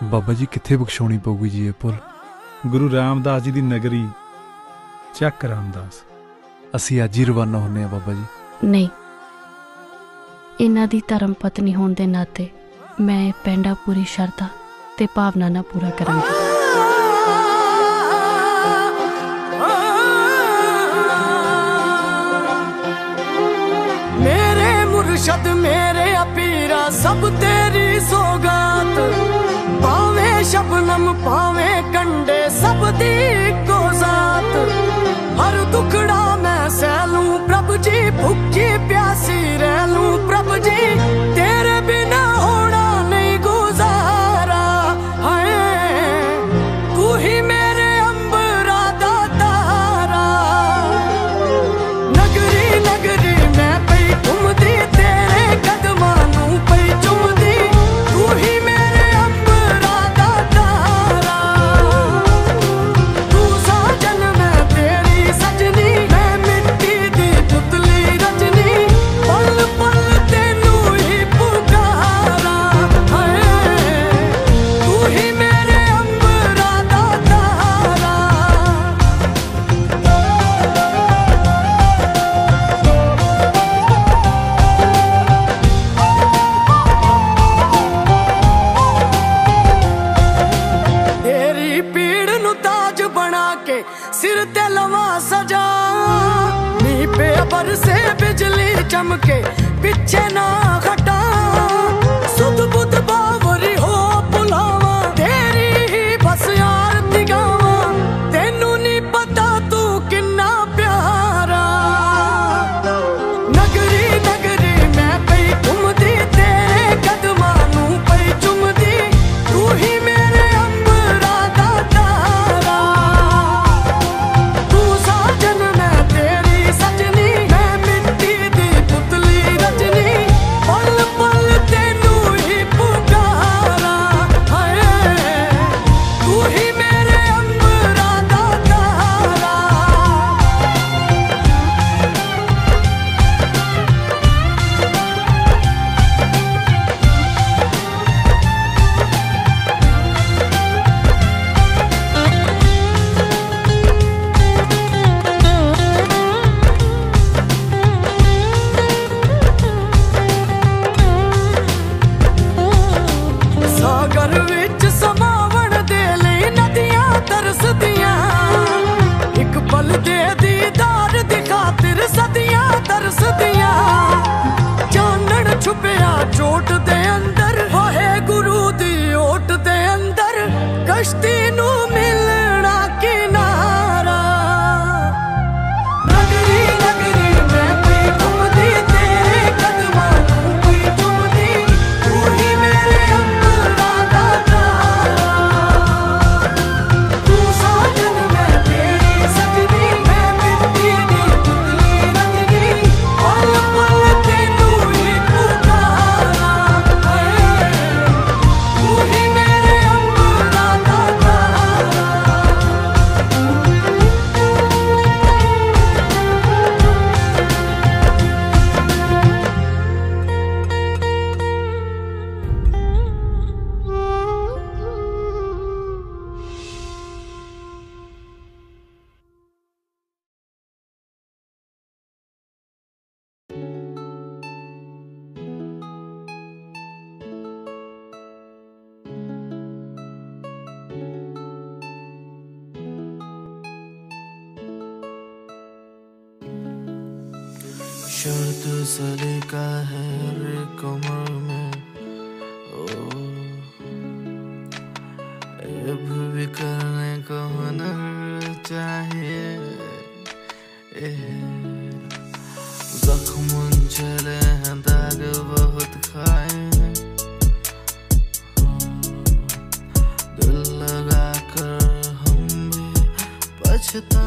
बाबा जी कित्थे बख्शाउणी पऊगी जी ये भुल? गुरु रामदास जी दी नगरी चक रामदास। असी अज ही रवाना होने बाबा जी। नहीं, इन्हां दी धर्म पत्नी होने दे नाते मैं पैंडा पूरी शरधा ते भावना ना पूरा करांगी। मेरे मुर्शद मेरे अपीरा सब तेरी सौगात, पावे शबनम पावे कंडे सब दी को जात। हर दुखड़ा मैं सहलूं प्रभु जी, भुखी प्यासी रह लूं प्रभु जी, तेरे बिना होना नहीं गुजारा। हाय तू ही मेरे अंबरा दा तारा, नगरी नगरी मैं पई घूमदी तेरे कदमां नूं पई चुमदी। तू ही मेरे अंबरा दा तारा, तू साजन मैं तेरी सजनी, मैं मिट्टी दी पुतली रजनी, पल पल तेनू ही पुकारा। हाय तू ही मेरे अंबरा दा तारा। तेरी पीड़ नु ताज बना के सिर ते लवा सजा, नी पे बरसे बिजली चमके पीछे ना हटा। सुध बुध बावरी हो बुलावा, तेरी ही बस आरती गावा, तेनू नी पता तू किन्ना प्यारा। नगरी नगरी मैं पई घूमदी तेरे कदमां नूं पई चुमदी। तू ही मेरे अंबरा दा तारा, तू साजन मैं तेरी सजनी, मैं मिट्टी दी पुतली रजनी, पल पल तेनू ही पुकारा। हाय तू ही मेरे अंबरा दा तारा। सागर विच समावण दे लई नदियां तरसदियां, एक पल दे दीदार दी खातिर सदियां तरसदियां। चानण छुपया चोट दे अंदर, होए गुरु दी ओट दे अंदर, कश्ती नू मिलना किनारा। नगरी नगरी मैं पई घूमदी तेरे कदमां नूं पई चुमदी। तू ही मेरे अंबरा दा तारा, तू साजन मैं तेरी सजनी, मैं मिट्टी दी पुतली रजनी, पल पल तेनू ही पुकारा। हाय तू ही मेरे अंबरा दा तारा। शर्त सलीका है हर एक उम्र में, ओ अब भी करने को हुनर चाहिए। जख्म चले हैं दाग बहुत खाए, दिल लगा कर हम भी पछता